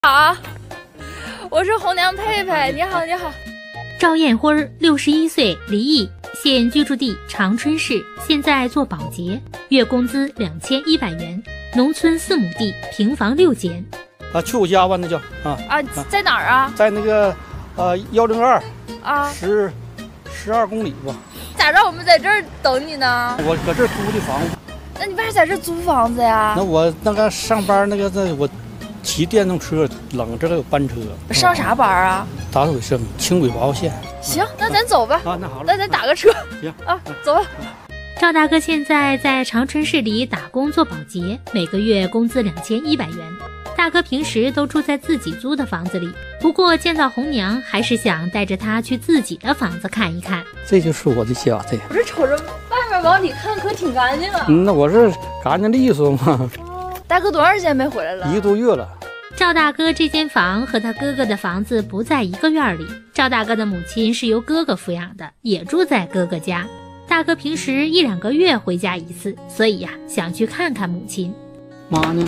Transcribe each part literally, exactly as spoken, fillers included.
好，我是红娘佩佩，你好，你好。 赵艳辉，六十一岁，离异，现居住地长春市，现在做保洁，月工资两千一百元，农村四亩地，平房六间。 啊，去我家吧，那叫啊啊，在哪儿啊？ 在那个呃幺零二啊， 十十二公里吧。 咋让我们在这儿等你呢？ 我搁这儿租的房子。 那你为啥在这儿租房子呀？ 那我那个上班那个那我骑电动车，冷这个有班车。 上啥班啊？ 打水生轻轨八号线。 行，那咱走吧。 啊，那好了， 那咱打个车。 行啊，走吧。 赵大哥现在在长春市里打工做保洁，每个月工资两千一百元。大哥平时都住在自己租的房子里，不过见到红娘，还是想带着她去自己的房子看一看。 这就是我的家，这我这瞅着外面往里看，可挺干净啊。 嗯，那我是干净利索嘛。 哦，大哥多长时间没回来了？ 一个多月了。 赵大哥这间房和他哥哥的房子不在一个院里，赵大哥的母亲是由哥哥抚养的，也住在哥哥家。大哥平时一两个月回家一次，所以呀、啊，想去看看母亲。 妈呢？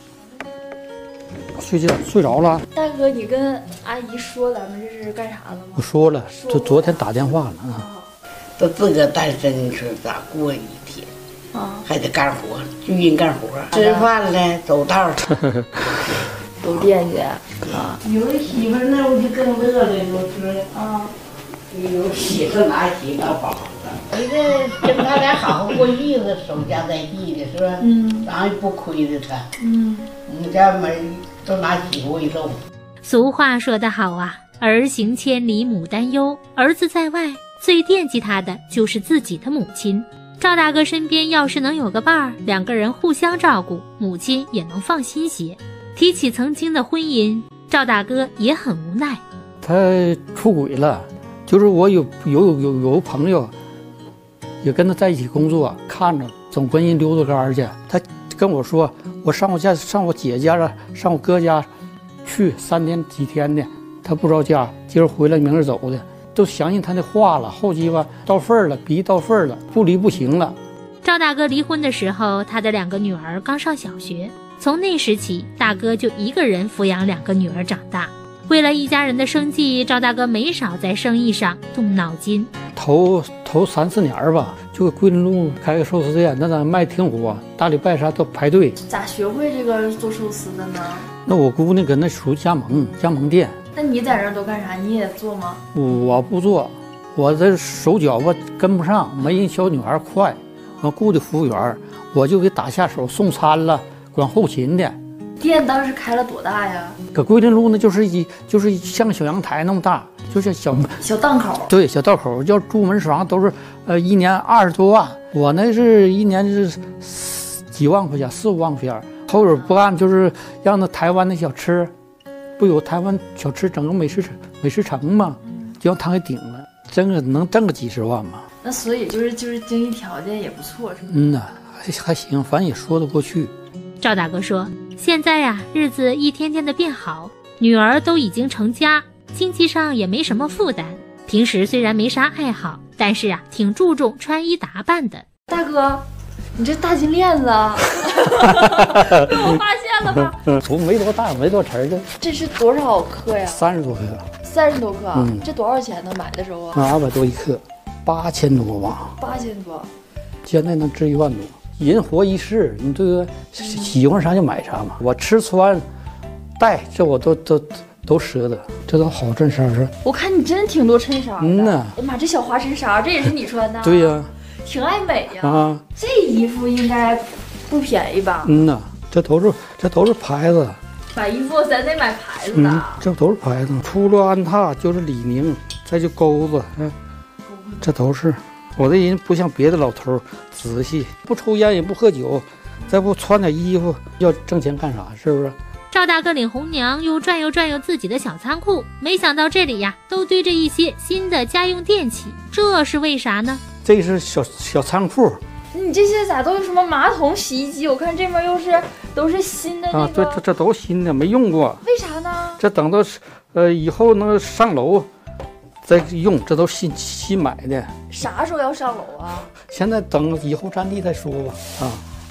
睡觉睡着了。 大哥，你跟阿姨说咱们这是干啥的吗？ 我说了，就昨天打电话了啊。 都自个单身，你说咋过一天？啊，还得干活，巨人干活，吃饭了，走道儿。 都惦记啊！ 有的媳妇那我就更乐了，就是啊，有媳妇拿媳当宝子，你这跟他俩好好过日子，守家在地的是吧？嗯，咱也不亏着他。嗯，我们家门都拿媳妇为肉。 俗话说得好啊，儿行千里母担忧，儿子在外，最惦记他的就是自己的母亲。赵大哥身边要是能有个伴儿，两个人互相照顾，母亲也能放心些。提起曾经的婚姻，赵大哥也很无奈。 他出轨了，就是我有有有有有个朋友，也跟他在一起工作，看着总跟人溜达杆去。他跟我说，我上我家上我姐家了，上我哥家去三天几天的，他不着家，今儿回来明儿走的，都相信他的话了。后期吧到份儿了，逼到份儿了，不离不行了。 赵大哥离婚的时候，他的两个女儿刚上小学。从那时起，大哥就一个人抚养两个女儿长大。为了一家人的生计，赵大哥没少在生意上动脑筋。 头头三四年吧，就给桂林路开个寿司店，那咱卖挺火，大礼拜啥都排队。 咋学会这个做寿司的呢？ 那我姑娘搁那属于加盟加盟店。 那你在这儿都干啥？你也做吗？ 我不做，我这手脚吧跟不上，没人小女孩快。我雇的服务员，我就给打下手，送餐了。管后勤的。 店当时开了多大呀？ 搁桂林路呢，就是一就是像小阳台那么大，就是小小档口。 对，小道口，要住门房都是呃一年二十多万，我那是一年是几万块钱，四五万块钱。后边不干就是让那台湾的小吃，不有台湾小吃整个美食美食城吗？就让他给顶了，真个能挣个几十万吗？ 那所以就是就是经济条件也不错，是吗？ 嗯呐，还还行，反正也说得过去。 赵大哥说，现在呀、啊，日子一天天的变好，女儿都已经成家，经济上也没什么负担。平时虽然没啥爱好，但是啊，挺注重穿衣打扮的。 大哥，你这大金链子，被我发现了吧？ 我没多大，没多钱的。 这是多少克呀？ 三十多克。 三十多克， 嗯， 这多少钱呢？买的时候啊？ 二百多一克，八千多吧。 八千多， 现在能值一万多。人活一世，你这个喜欢啥就买啥嘛。我吃穿戴这我都都都舍得，这都好衬衫是。 我看你真挺多衬衫的。 嗯呐， 哎呀妈，这小花衬衫这也是你穿的？ 对呀、啊， 挺爱美呀。 啊， 这衣服应该不便宜吧？ 嗯呐，这都是这都是牌子。 买衣服咱得买牌子的。 嗯，这都是牌子。出了安踏就是李宁，再就钩子，嗯，这都是。我这人不像别的老头仔细，不抽烟也不喝酒，再不穿点衣服，要挣钱干啥？是不是？ 赵大哥领红娘又转悠转悠自己的小仓库，没想到这里呀都堆着一些新的家用电器，这是为啥呢？ 这是小小仓库。 你这些咋都是什么马桶、洗衣机？我看这边又是都是新的、那个、 啊，对，这这都是新的，没用过。 为啥呢？ 这等到呃以后那上楼再用，这都新新买的。 啥时候要上楼啊？ 现在等以后占地再说吧。啊啊，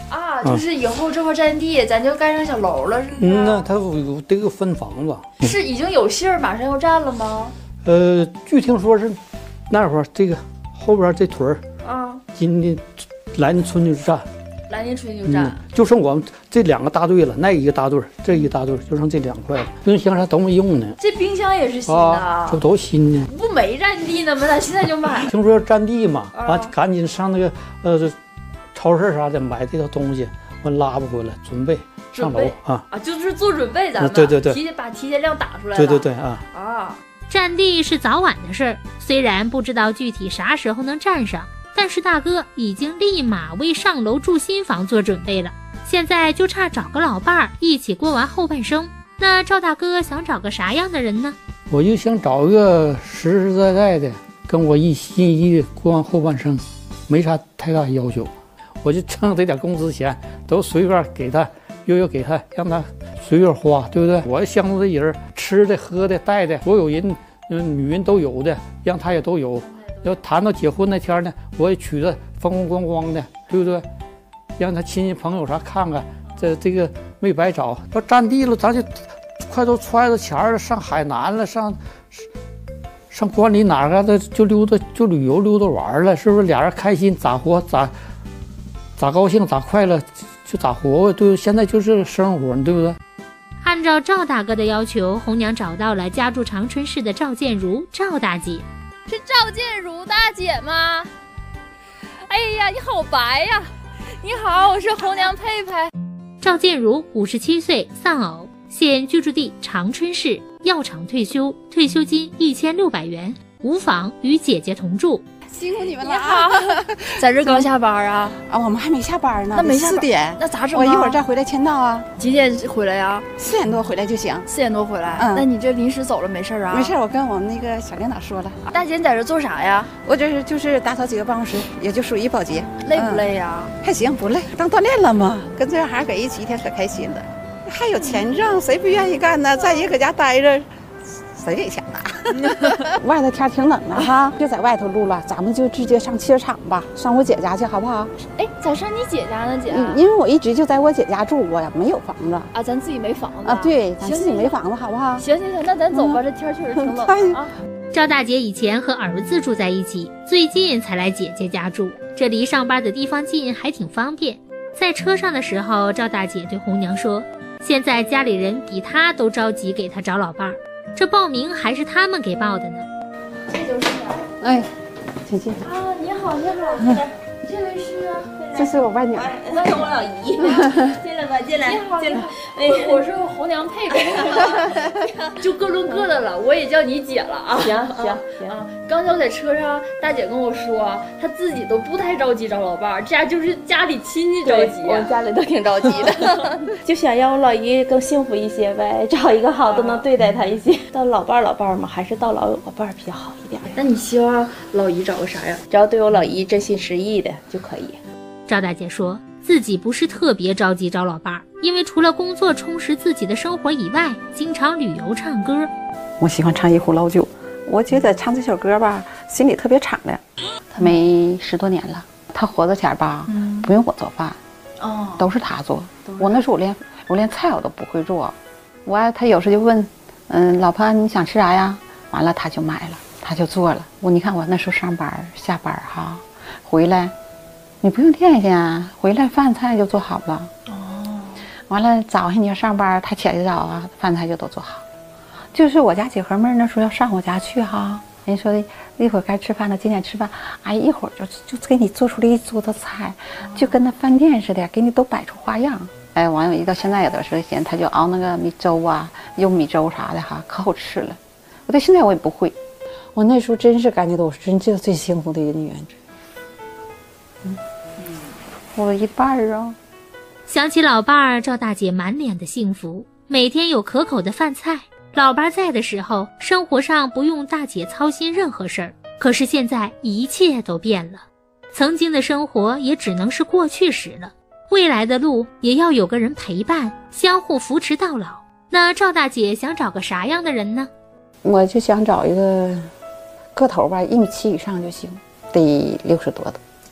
就是以后这块占地，咱就盖上小楼了，是不是？ 嗯呐，他有得个分房子。 是已经有信儿，马上要占了吗？ 呃，据听说是那会儿这个后边这屯儿， 啊， 今年来年春就占。 来年春就占、 嗯，就剩我们这两个大队了，那一个大队，这一个大队就剩这两块了。冰箱啥都没用呢。 这冰箱也是新的， 啊，这都新的。 不没占地呢吗？咋现在就买？ 听说要占地嘛，完、 啊、 赶紧上那个呃超市啥的买这套东西，完拉不回来，准备上楼啊啊，就是做准备咱们。 对对对， 提前把提前量打出来了。 对对对啊啊， 占地是早晚的事儿，虽然不知道具体啥时候能占上。但是大哥已经立马为上楼住新房做准备了，现在就差找个老伴儿一起过完后半生。那赵大哥想找个啥样的人呢？ 我就想找一个实实在在的，跟我一心一意的过完后半生，没啥太大要求。我就挣这点工资钱都随便给他，又要给他，让他随便花，对不对？我相中这人，吃的、喝的、带的，所有人，嗯，女人都有的，让他也都有。要谈到结婚那天呢，我也娶的风风光光的，对不对？让他亲戚朋友啥看看，这这个没白找。要占地了，咱就快都揣着钱了，上海南了，上上关里哪个的就溜达，就旅游溜达玩了，是不是？俩人开心咋活咋咋高兴咋快乐就咋活吧，对不对？现在就是生活，对不对？ 按照赵大哥的要求，红娘找到了家住长春市的赵建茹赵大姐。 是赵建茹大姐吗？哎呀，你好白呀！你好，我是红娘佩佩。 赵建茹五十七岁，丧偶，现居住地长春市，药厂退休，退休金一千六百元，无房，与姐姐同住。 辛苦你们了啊！ 在这刚下班啊？ 啊，我们还没下班呢。 那没下四点， 那咋整？ 我一会儿再回来签到啊。 几点回来呀？ 四点多回来就行。 四点多回来。 嗯， 那你这临时走了没事啊？ 没事，我跟我们那个小领导说了。 大姐，你在这做啥呀？ 我这是就是打扫几个办公室，也就属于保洁。 累不累呀？ 还行，不累，当锻炼了嘛。跟这行搁一起，一天可开心了。还有钱挣，谁不愿意干呢？再一个搁家待着。谁给钱呐？外头天挺冷的哈，就在外头录了，咱们就直接上汽车厂吧，上我姐家去好不好？ 哎，咋上你姐家呢，姐？ 嗯，因为我一直就在我姐家住，我呀没有房子啊，咱自己没房子啊，对，咱自己没房子，好不好？ 行行行，那咱走吧，嗯、这天确实挺冷啊。 赵大姐以前和儿子住在一起，最近才来姐姐家住，这离上班的地方近，还挺方便。在车上的时候，赵大姐对红娘说，现在家里人比她都着急给她找老伴儿。这报名还是他们给报的呢。 这就是他。哎，请进。 啊，你好，你好。这位是？ 这是我外女儿， 这是我老姨。进来吧，进来。 你好， 进来。 哎，我是红娘佩佩。就各论各的了，我也叫你姐了啊。 行行行啊！刚才我在车上，大姐跟我说，她自己都不太着急找老伴儿，家就是家里亲戚着急。 我们家里都挺着急的，就想让我老姨更幸福一些呗，找一个好的能对待她一些。到老伴儿老伴儿嘛，还是到老有个伴儿比较好一点。 那你希望老姨找个啥呀？ 只要对我老姨真心实意的就可以。 赵大姐说自己不是特别着急找老伴儿，因为除了工作充实自己的生活以外，经常旅游唱歌。 我喜欢唱一壶老酒，我觉得唱这首歌吧，心里特别敞亮。他没十多年了，他活着前吧，嗯、不用我做饭，哦，都是他做。我那时候我连我连菜我都不会做，我他有时就问，嗯，老婆你想吃啥呀？完了他就买了，他就做了。我你看我那时候上班下班哈，回来。你不用惦记啊，回来饭菜就做好了。哦，完了早上你要上班，他起来早啊，饭菜就都做好。就是我家姐和妹那时候要上我家去哈，人说的一会儿该吃饭了，几点吃饭？哎，一会儿就就给你做出来一桌子菜，就跟那饭店似的，给你都摆出花样。哎，完有一个现在有的时候闲，他就熬那个米粥啊，用米粥啥的哈，可好吃了。我到现在我也不会，我那时候真是感觉到我真是最幸福的一个女人。嗯。我一半儿啊！ 想起老伴儿，赵大姐满脸的幸福，每天有可口的饭菜。老伴儿在的时候，生活上不用大姐操心任何事儿。可是现在一切都变了，曾经的生活也只能是过去时了。未来的路也要有个人陪伴，相互扶持到老。那赵大姐想找个啥样的人呢？ 我就想找一个个头吧，一米七以上就行，得六十多的。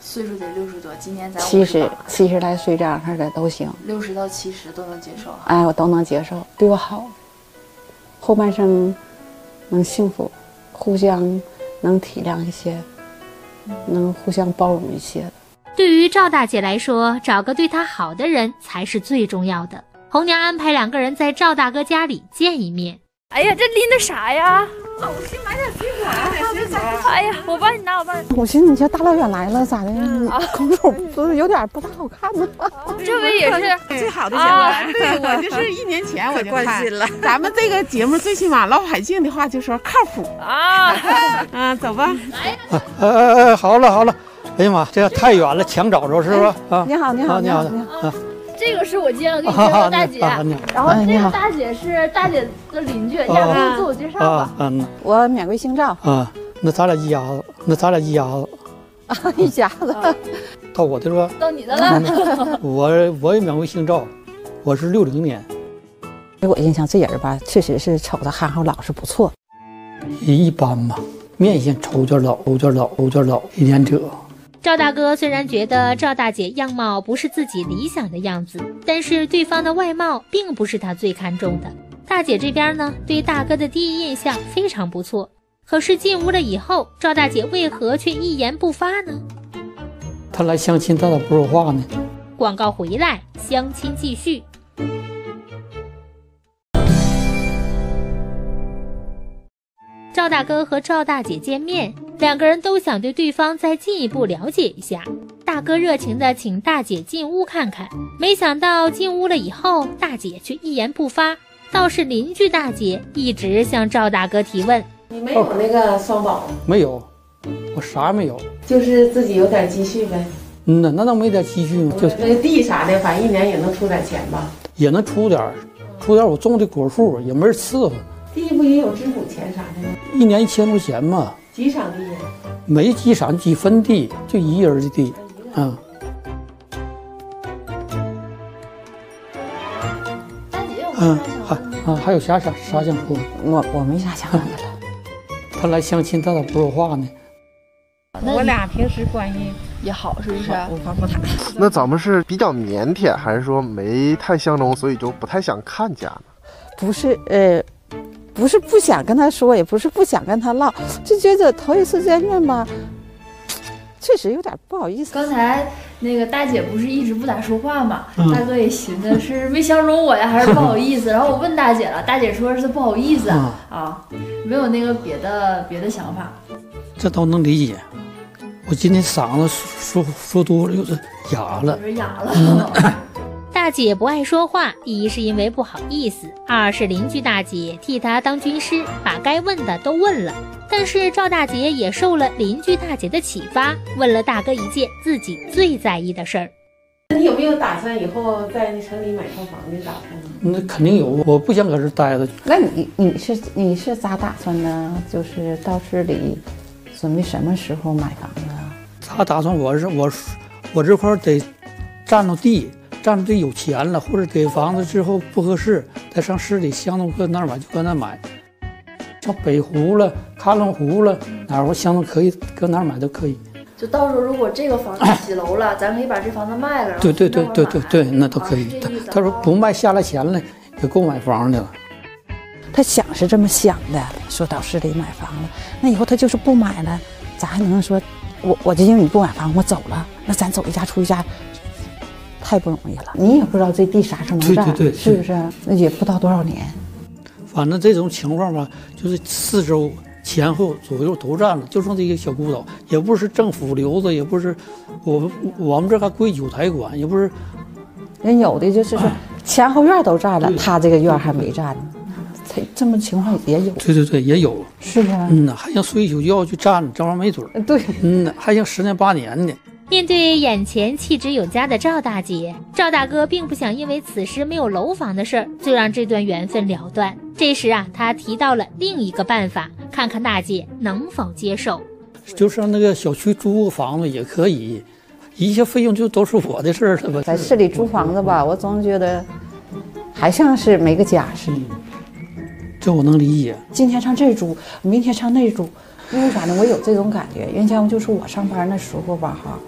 岁数得六十多，今年咱七十七十来岁这样式的都行， 六十到七十都能接受。 哎，我都能接受，对我好，后半生能幸福，互相能体谅一些，能互相包容一些的。 对于赵大姐来说，找个对她好的人才是最重要的。红娘安排两个人在赵大哥家里见一面。 哎呀，这拎的啥呀？ 哦，我去买点水果，水果。 哎呀，我帮你拿，我帮你拿。 我寻思你这大老远来了，咋的？空手不是有点不大好看呢？ 这位也是最好的相关。对，我就是一年前我就关心了。咱们这个节目最起码老百姓的话就说靠谱啊。 嗯，走吧。 哎哎哎，好了好了。哎呀妈，这太远了，抢找着是吧？啊， 你好，你好， 你好， 你好。 啊， 这个是我见过给你介绍大姐，然后这个大姐是大姐的邻居，要不你自我介绍吧？ 嗯，我免贵姓赵。 啊，那咱俩一家子，那咱俩一家子。 啊，一家子。 到我的是吧？ 到你的了。 我我也免贵姓赵，我是六零年。 给我印象这人吧，确实是瞅着憨厚老实不错。 一般吧，面相瞅点老，有点老，有点老一点者。 赵大哥虽然觉得赵大姐样貌不是自己理想的样子，但是对方的外貌并不是他最看重的。大姐这边呢，对大哥的第一印象非常不错。可是进屋了以后，赵大姐为何却一言不发呢？ 他来相亲，他咋不说话呢？ 广告回来，相亲继续。赵大哥和赵大姐见面，两个人都想对对方再进一步了解一下。大哥热情地请大姐进屋看看，没想到进屋了以后，大姐却一言不发，倒是邻居大姐一直向赵大哥提问。 你没有那个双保？ 没有，我啥也没有， 就是自己有点积蓄呗。 嗯呐，那能没点积蓄吗？就那个地啥的，反正一年也能出点钱吧。 也能出点，出点我种的果树，也没人伺候。 地不也有支补钱啥的吗？ 一年一千块钱嘛。 几场地呀？ 没几场，几分地，就一人的地，嗯。 大姐有嗯，还啊还有啥啥啥想说？ 我我没啥想说的了。 他来相亲，他咋不说话呢？ 我俩平时关系也好，是不是？ 无话不谈。 那咱们是比较腼腆，还是说没太相中，所以就不太想看家呢？ 不是，呃。不是不想跟他说，也不是不想跟他唠，就觉得头一次见面吧，确实有点不好意思。 刚才那个大姐不是一直不咋说话嘛，嗯、大哥也寻思是没相中我呀，还是不好意思。然后我问大姐了，大姐说是不好意思、嗯、啊，没有那个别的别的想法。 这都能理解。我今天嗓子说说多了，有点哑了， 有点哑了。嗯大姐不爱说话，一是因为不好意思，二是邻居大姐替她当军师，把该问的都问了。但是赵大姐也受了邻居大姐的启发，问了大哥一件自己最在意的事儿。 你有没有打算以后在城里买套房的打算呢？ 那肯定有，我不想搁这待着。 那你你是你是咋打算呢？就是到市里准备什么时候买房子啊？ 咋打算？我是我我这块得占着地。占着地有钱了，或者给房子之后不合适，再上市里相中搁哪儿买就搁哪儿买。像北湖了、喀楞湖了，哪儿我相中可以搁哪儿买都可以。 就到时候如果这个房子起楼了，咱可以把这房子卖了。 对对对对对对，那都可以。他他说不卖下来钱了，也够买房的了。 他想是这么想的，说到市里买房了，那以后他就是不买了，咋还能说我我就因为你不买房我走了？那咱走一家出一家。太不容易了，你也不知道这地啥时候能占， 对对对， 是不是？那也不知道多少年。 反正这种情况吧，就是四周前后左右都占了，就剩这个小孤岛，也不是政府留着，也不是我我们这还归九台管，也不是。 人有的就是说前后院都占了，他这个院还没占呢。他这么情况也有。 对对对，也有。 是啊。 嗯呐，还想睡一宿觉就占了，这玩意儿没准儿。 对。 嗯呐，还想十年八年呢。 面对眼前气质有加的赵大姐，赵大哥并不想因为此时没有楼房的事儿就让这段缘分了断。这时啊，他提到了另一个办法，看看大姐能否接受。 就上那个小区租个房子也可以，一切费用就都是我的事儿了吧。 在市里租房子吧，我总觉得还像是没个家似的。 这我能理解。 今天上这儿住，明天上那儿住。因为啥呢？我有这种感觉。原先就是我上班那时候吧，哈，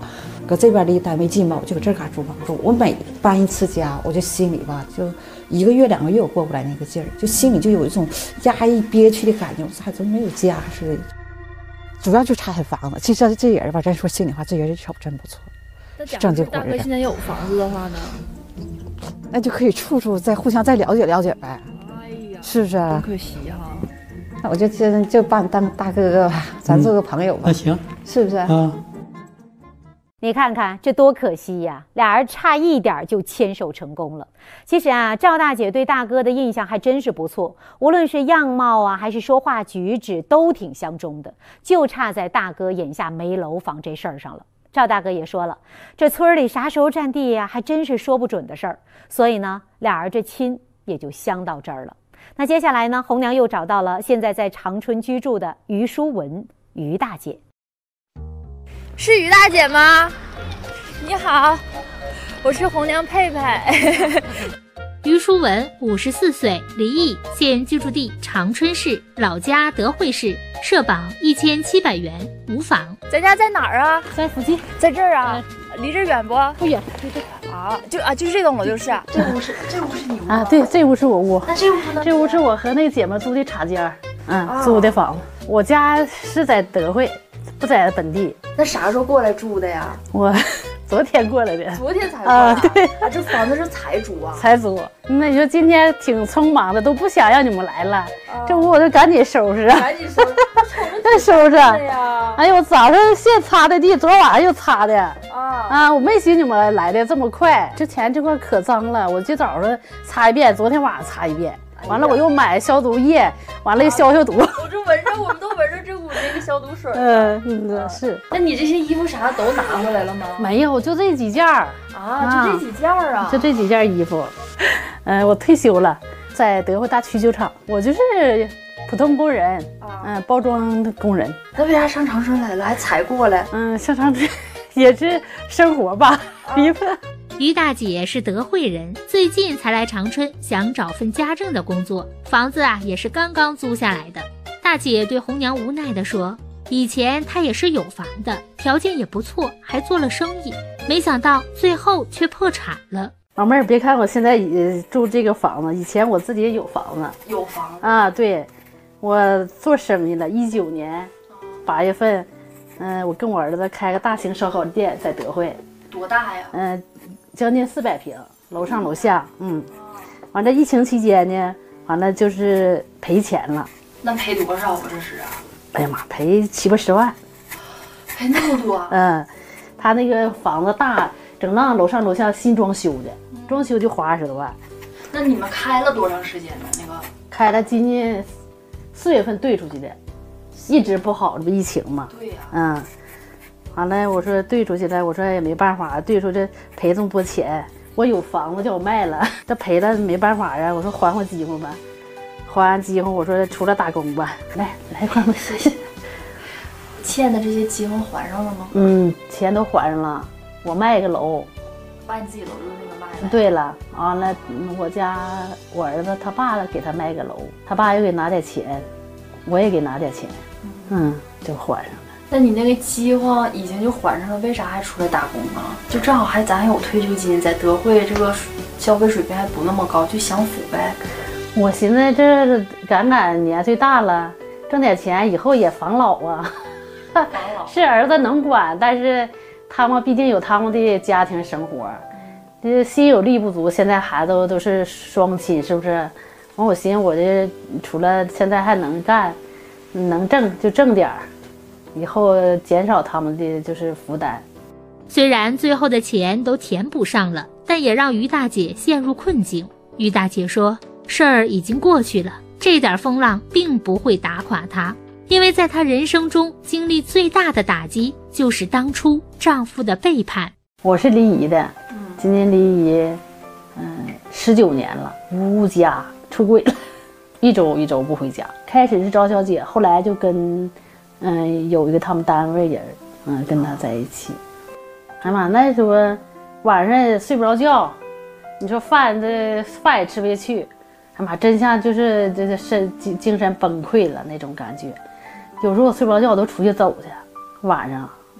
搁这边离单位近吧，我就搁这嘎租房住。我每搬一次家，我就心里吧，就一个月两个月我过不来那个劲儿，就心里就有一种压抑憋屈的感觉，咋就没有家似的。主要就差这房子。其实这人吧，咱说心里话，这人瞅真不错。 那假如大哥现在有房子的话呢？ 那就可以处处再互相再了解了解呗。 哎呀， 是不是？ 真可惜哈。 那我就就就把你当大哥哥吧，咱做个朋友吧。 那、嗯、行， 是不是？ 啊。 你看看这多可惜呀！俩人差一点就牵手成功了。其实啊，赵大姐对大哥的印象还真是不错，无论是样貌啊，还是说话举止，都挺相中的，就差在大哥眼下没楼房这事儿上了。赵大哥也说了，这村里啥时候占地呀，还真是说不准的事儿。所以呢，俩人这亲也就相到这儿了。那接下来呢，红娘又找到了现在在长春居住的于淑文，于大姐。 是于大姐吗？你好，我是红娘佩佩。 于淑文，五十四岁，离异，现居住地长春市，老家德惠市，社保一千七百元，无房。 咱家在哪儿啊？ 在附近， 在这儿啊？嗯、离这儿远不？ 不远， 啊，就啊，就是这栋楼，就是。 这屋是这屋是你屋啊？对，这屋是我屋。 那这屋呢？ 这屋是我和那个姐们租的茶间，嗯，啊、租的房子。我家是在德惠，不在本地。 那啥时候过来住的呀？ 我。昨天过来的， 昨天才过来啊！对啊，这房子是才租啊， 才租。那你说今天挺匆忙的，都不想让你们来了，啊、这屋我就赶紧收拾， 赶紧收拾， 再收拾。哎呦，我早上现擦的地，昨晚上又擦的啊啊！我没寻你们来的这么快，之前这块可脏了，我今早上擦一遍，昨天晚上擦一遍。完了，我又买消毒液，完了又消消毒。 我这闻着，我们都闻着这股那个消毒水。 嗯嗯，是。 那你这些衣服啥都拿回来了吗？ 没有，就这几件儿啊，就这几件儿啊， 就这几件衣服。嗯、呃，我退休了，在德惠大区酒厂，我就是普通工人，嗯、呃，包装的工人。 那为啥上长春来了，还才过来？ 嗯，上长春也是生活吧，衣服。啊于大姐是德惠人，最近才来长春，想找份家政的工作，房子啊也是刚刚租下来的。大姐对红娘无奈地说，以前她也是有房的，条件也不错，还做了生意，没想到最后却破产了。 老妹儿，别看我现在也住这个房子，以前我自己也有房子， 有房子啊，对，我做生意了，一九年八月份，嗯、呃，我跟我儿子开个大型烧烤店，在德惠。 多大呀？ 嗯、呃。将近四百平，楼上楼下，嗯，完了疫情期间呢，完了就是赔钱了。 那赔多少啊？这是啊？ 哎呀妈，赔七八十万， 赔那么多？ 嗯，他那个房子大，整幢楼上楼下新装修的，装修就花二十多万。 那你们开了多长时间呢？那个开了今年四月份兑出去的，一直不好，这不疫情嘛？ 对呀、啊。 嗯。完了，我说兑出去了，我说也没办法，兑出去赔这么多钱，我有房子叫我卖了，这赔了没办法呀。我说还还饥荒吧，还完饥荒，我说出来打工吧，来来快快谢谢。 欠的这些饥荒还上了吗？ 嗯，钱都还上了。我卖个楼， 把你自己楼就那个卖了。 对了，完了我家我儿子他爸给他卖个楼，他爸又给拿点钱，我也给拿点钱，嗯，就还上了。 那你那个饥荒已经就还上了，为啥还出来打工啊？就正好还咱还有退休金，在德惠这个消费水平还不那么高，就享福呗。 我寻思这赶赶年岁大了，挣点钱以后也防老啊。 防老是儿子能管，但是他们毕竟有他们的家庭生活，这心有力不足。现在孩子都都是双亲，是不是？完我寻思我这除了现在还能干，能挣就挣点儿。以后减少他们的就是负担。 虽然最后的钱都填补上了，但也让于大姐陷入困境。于大姐说，事儿已经过去了，这点风浪并不会打垮她，因为在她人生中经历最大的打击就是当初丈夫的背叛。 我是离异的，今年离异嗯十九年了，无家，出轨了，一周一周不回家。开始是赵小姐，后来就跟嗯，有一个他们单位人，嗯，跟他在一起。哎妈，那时候晚上也睡不着觉，你说饭这饭也吃不下去，哎妈，真像就是这身精精神崩溃了那种感觉。有时候我睡不着觉，我都出去走去，晚上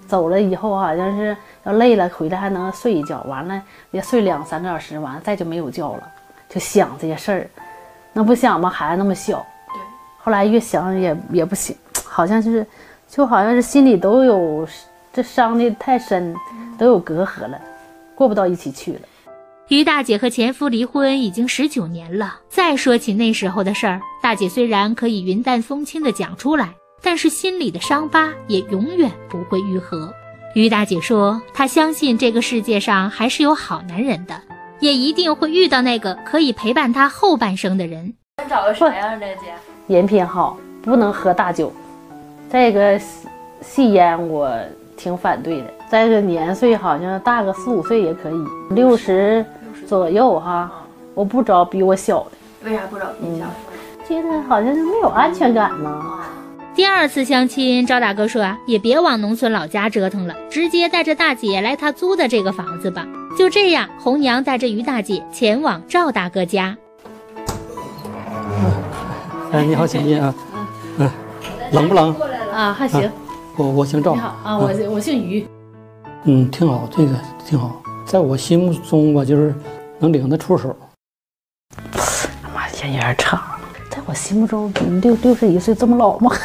走了以后好像是要累了回来还能睡一觉，完了也睡两三个小时，完了再就没有觉了，就想这些事儿。那不想吗？孩子那么小。 对。 后来越想也也不行，好像是，就好像是心里都有这伤的太深，都有隔阂了，过不到一起去了。 于大姐和前夫离婚已经十九年了，再说起那时候的事儿，大姐虽然可以云淡风轻地讲出来，但是心里的伤疤也永远不会愈合。于大姐说，她相信这个世界上还是有好男人的，也一定会遇到那个可以陪伴她后半生的人。 找个啥样的姐？ 人品好，不能喝大酒。再一个吸烟我挺反对的。再一个年岁好像大个四五岁也可以，六十左右哈，我不找比我小的。 为啥不找比你小的？ 觉得好像是没有安全感呢。 第二次相亲，赵大哥说啊，也别往农村老家折腾了，直接带着大姐来他租的这个房子吧。就这样，红娘带着于大姐前往赵大哥家。 哎，你好，请进啊。嗯，冷不冷？ 啊，还行。 啊、我我姓赵。 你好啊，我我姓于。 嗯，挺好，这个挺好。在我心目中吧，就是能领得出手。 妈，眼缘差。在我心目中，六六十一岁这么老吗？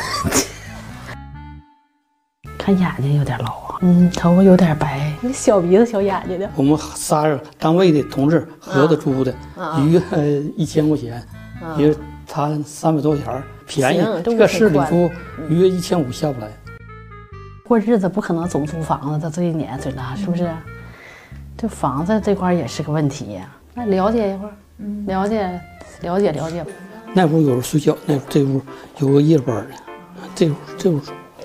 看眼睛有点老啊，嗯，头发有点白，小鼻子小眼睛的。 我们仨人单位的同志合着租的， 啊、 一个一千块钱， 啊、 一个他三百多钱，便宜。这个市里租一月一千五下不来。 过日子不可能总租房子，他这一年最大是不是？这房子这块也是个问题呀。那了解一会儿，嗯，了解了解了解吧。 那屋有人睡觉，那这屋有个夜班的，这屋这屋。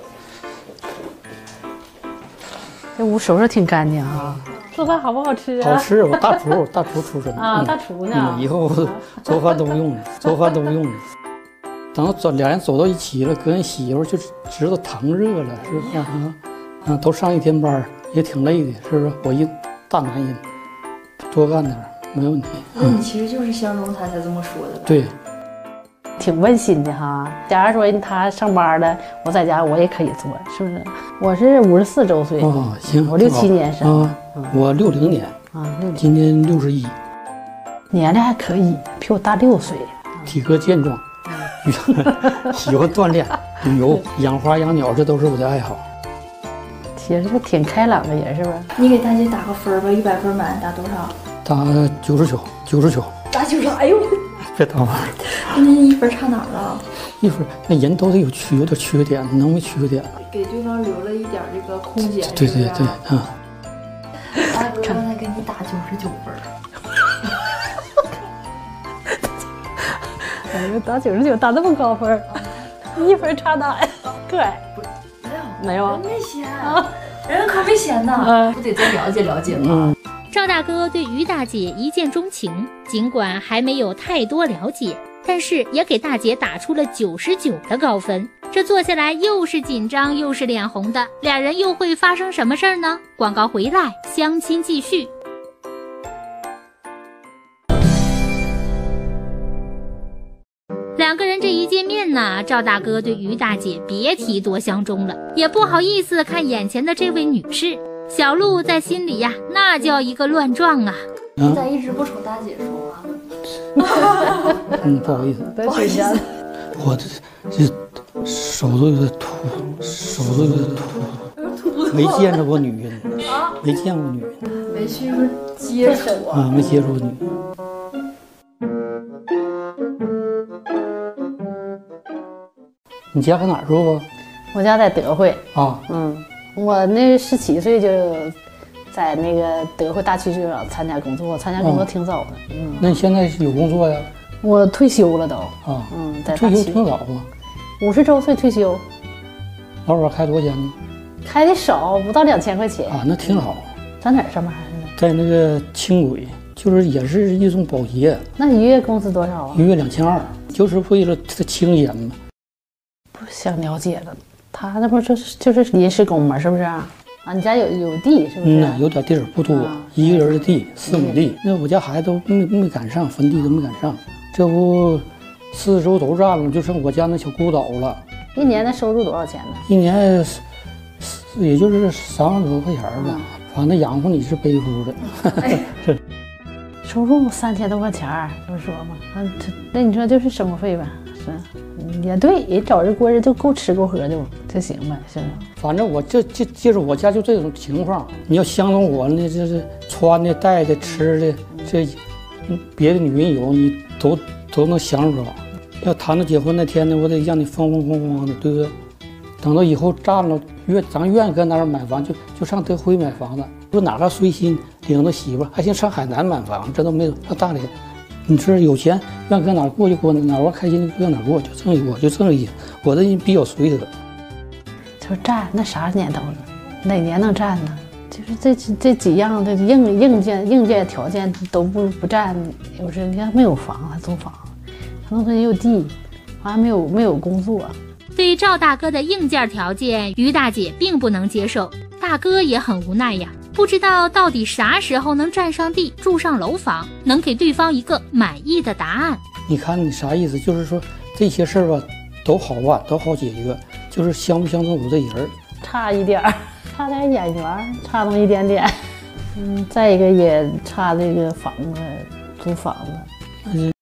这屋收拾挺干净啊。做饭好不好吃啊？ 好吃，我大厨，大厨出身啊，大厨呢。 嗯，以后做饭都不用了，做饭都不用了。等走俩人走到一起了，跟人媳妇就知道疼热了，是不是啊？啊，都上一天班，也挺累的，是不是？我一大男人，多干点没问题。 那你其实就是相中他才这么说的吧？ 对。 挺温馨的哈。假如说他上班了，我在家我也可以做，是不是？我是五十四周岁哦，行， 我六七年生啊，我六零年啊，六今年六十一， 年龄还可以，比我大六岁， 体格健壮，喜欢锻炼、旅游、养花养鸟，这都是我的爱好。 也是个挺开朗的人，是不是？ 你给大姐打个分吧，一百分满打多少？ 打九十九，九十九。 打九十，哎呦！ 别打分， 那一分差哪儿了？ 一分，那人都得有缺，有点缺点，能没缺点？ 给对方留了一点这个空间。 对对对，啊。 大哥刚才给你打九十九分。 哎呦，打九十九打那么高分，一分差哪呀？对，没有， 人没闲啊，人可没闲呢，不得再了解了解吗？ 赵大哥对于大姐一见钟情，尽管还没有太多了解，但是也给大姐打出了九十九的高分。这坐下来又是紧张又是脸红的，俩人又会发生什么事儿呢？广告回来，相亲继续。两个人这一见面呢，赵大哥对于大姐别提多相中了，也不好意思看眼前的这位女士。小鹿在心里呀，那叫一个乱撞啊！ 你咋一直不瞅大姐说话呢？嗯，不好意思， 不好意思， 我这这手都有点秃，手都有点秃，没见着过女人，没见过女人， 没去过接触啊，没接触过女人。你家搁哪儿住啊？ 我家在德惠啊， 嗯。我那十七岁就在那个德惠大汽车厂参加工作，参加工作挺早的。嗯， 那你现在是有工作呀？ 我退休了都。 啊， 嗯，在退休挺早啊。 五十周岁退休。 老板开多少钱呢？ 开的少，不到两千块钱。 啊，那挺好。 在哪儿上班呢？ 在那个轻轨，就是也是一种保洁。 那一月工资多少啊？ 一月两千二，就是为了他清闲嘛。 不想了解了。他那不就是就是临时工嘛，是不是啊？啊，你家有有地是不是？ 嗯，有点地儿不多，啊、一个人的地四亩地。那我家孩子都没没赶上，坟地都没赶上。这不四周都占了，就剩我家那小孤岛了。 一年的收入多少钱呢？ 一年也就是三万多块钱吧，反正养活你是背负的。哎、 是，收入三千多块钱儿，这么说嘛，嗯，那你说就是生活费吧，是，也对，也找人过日就够吃够喝就就行呗，是吧？ 反正我这这就是我家就这种情况，你要相中我那这是穿的、戴的、吃的，这别的女人有你都都能享受着。要谈到结婚那天呢，我得让你风风光光的，对不对？等到以后占了愿，咱愿意搁哪儿买房，就就上德辉买房子。说哪个随心领着媳妇，还行上海南买房，这都没有上大连。你说有钱愿搁哪儿过就过哪儿，玩开心就搁哪儿过，就这么我就这么意思。我的人比较随和。 就占那啥年头了，哪年能占呢？就是这这几样的硬硬件硬件条件都不不占，有时你看没有房还租房。农村也有地，还没有没有工作。 对赵大哥的硬件条件，于大姐并不能接受，大哥也很无奈呀，不知道到底啥时候能占上地、住上楼房，能给对方一个满意的答案。 你看你啥意思？就是说这些事儿吧，都好办，都好解决，就是相不相中我这人， 差一点儿，差点眼缘，差那么一点点。嗯，再一个也差这个房子，租房子。